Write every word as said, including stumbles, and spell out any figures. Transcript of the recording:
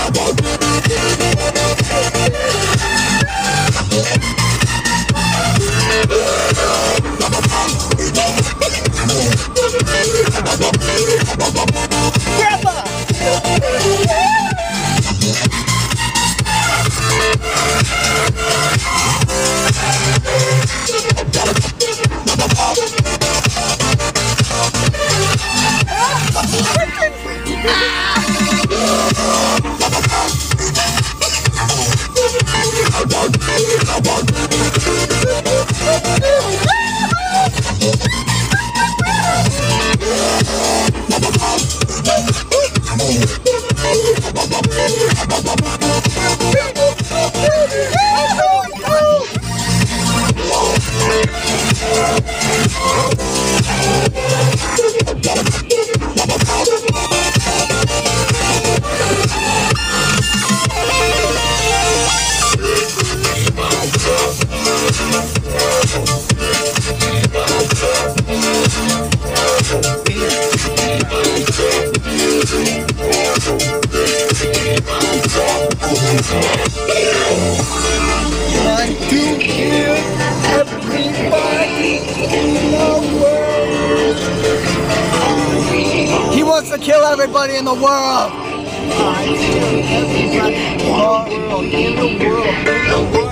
Trying to kill everybody in the world. He wants to kill everybody in the world. I kill everybody in the world, in the world, in the world.